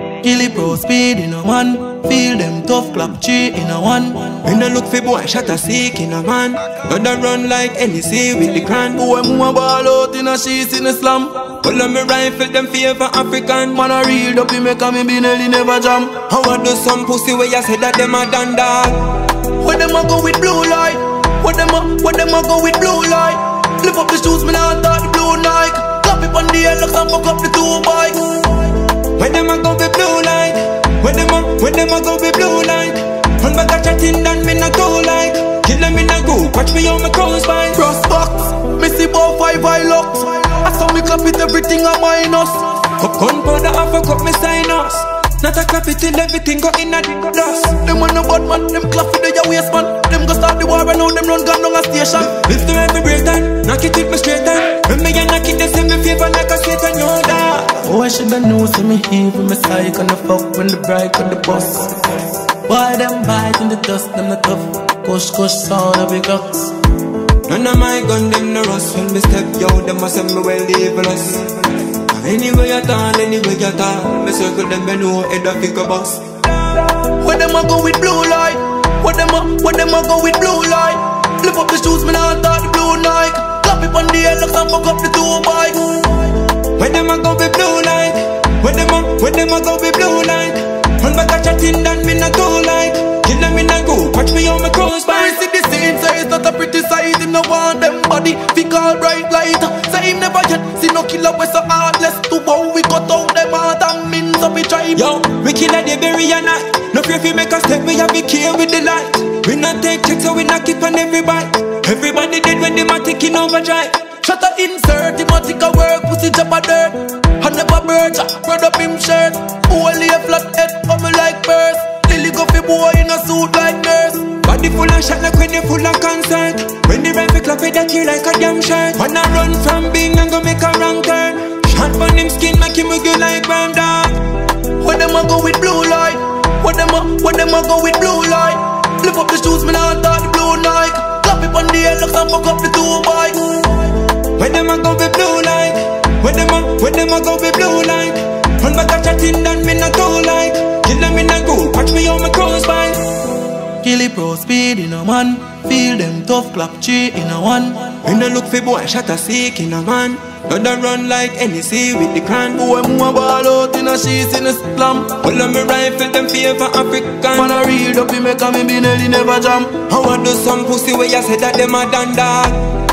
Killy Pro speed in a one. Feel them tough clap G in a one. Me no look for boy shot a seek in a man. Gonna run like NEC with the cran. Boy move a ball out in a sheets in a slam. Pull on me rifle them favor African. Man a real dopey make a me be nearly never jam. How I do some pussy where you say that them a done dog. When them a go with blue light. When them a go with blue light. Lift up the shoes, me now start the blue Nike. Clap it on the head, and fuck up the two bike. When them a go with blue light. When them a go with blue light. Run back a chatting down me not go like. Kill them in a go, watch me on my cross by. Cross box, me see about 5 high locks. I saw me clap it, everything a minus. Gunpowder half a cup me sinus. Not a clap it till everything go in a dust. Them a no bad man, them clap it to your waist man. Them go start the war and now them run gun down a station. Lift to every break time, knock it with me straight time. When me a knock it, they send me favor like a sweet and your dog. Oh, I shoulda know, see me evil, me psych on the fuck when the bride on the bus. Why them bite in the dust, them not tough. Kush sound of big guts. None of my gun, them no rust. When me step, yo, them must have me well evil-us. Anyway you turn, anyway you turn, me circle them, me know head a figure boss. When them a go with blue light. When them a go with blue light. Lift up the shoes, me now start the blue Nike. Clap it on the head, and fuck up the two bike. When them a go with blue light. When them a go with blue light. Run back a chatting down me not go like. Kill them in a go, watch me on my cross by. See the same size, not a pretty size. Him no want them body, fi call bright light. Say him never yet see no killer with so heartless. To how we cut out them heart and means so we try. Yo, we kill a day bury a night. No fear fi make a step, we have be care with the light. We not take checks, so we not keep on everybody. Everybody dead when they might taking overdrive. Shut a insert, him a take a work, pussy drop a dirt. I never bird, spread up him shirt. Only a flat head, come like birds. Lily go fi boy in a suit like nurse. Body full of shot like when you full of concert. When the rifle clap it that you like a damn shirt. Wanna run from Bing and go make a wrong turn. Shot on him skin make him wiggle like brown dog. When them a go with blue light. When them a go with blue light. Lift up the shoes, me now start the blue Nike. Clap it on the head, and fuck up the two bike. When them a go with blue light. When them a go with blue light. Run back a chatting down me not go like. Kill them in a go, watch me on my cross by. Killy Pro speed in a man. Feel them tough clap G in a one. We no look for boy shot a seek in a man. Gonna run like NEC with the cran. Boy move a ball out in a sheets in a slam. Pull on me rifle them favor African. Man a real dopey make a me be nearly never jam. How I do some pussy where you say that them a done dog.